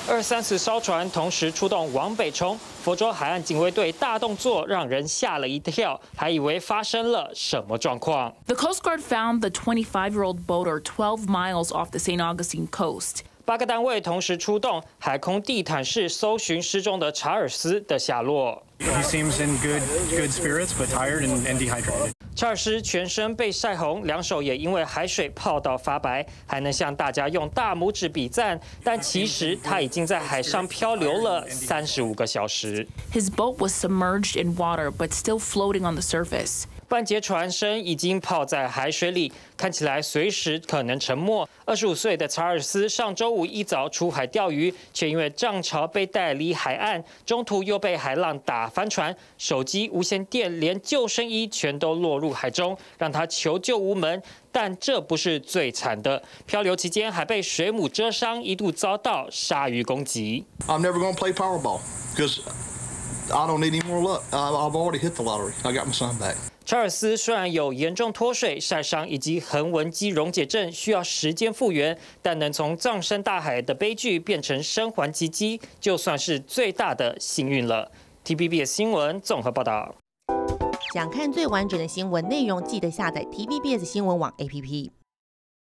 23次烧船同时出动往北冲，佛州海岸警卫队大动作让人吓了一跳，还以为发生了什么状况。 The Coast Guard found the 25-year-old boater 12 miles off the St. Augustine coast. 8个单位同时出动，海空地毯式搜寻失踪的查尔斯的下落。 He seems in good spirits, but tired and dehydrated. 查尔斯全身被晒红，两手也因为海水泡到发白，还能向大家用大拇指比赞，但其实他已经在海上漂流了35个小时。 His boat was submerged in water, but still floating on the surface. 半截船身已经泡在海水里，看起来随时可能沉没。25岁的查尔斯上周五一早出海钓鱼，却因为涨潮被带离海岸，中途又被海浪打翻船，手机、无线电连救生衣全都落入海中，让他求救无门。但这不是最惨的，漂流期间还被水母蛰伤，一度遭到鲨鱼攻击。 I'm never going to play Powerball because I don't need any more luck. I've already hit the lottery. I got my son back. 查尔斯虽然有严重脱水、晒伤以及横纹肌溶解症，需要时间复原，但能从葬身大海的悲剧变成生还奇迹，就算是最大的幸运了。TVBS 新闻综合报道。 想看最完整的新闻内容，记得下载 TVBS 新闻网 APP。